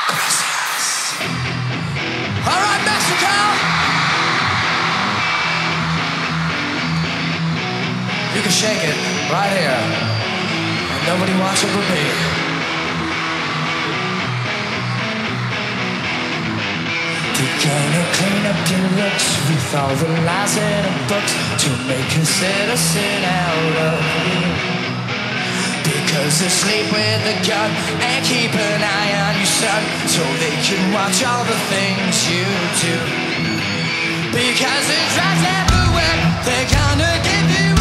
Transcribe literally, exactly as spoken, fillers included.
Gracias. All right, Mexico. You can shake it right here, and nobody wants it but me. You're gonna clean up your looks with all the lies in the books to make a citizen out of you. Because they sleep with the gun and keep an eye on your son, so they can watch all the things you do. Because there's drugs everywhere, they're gonna give you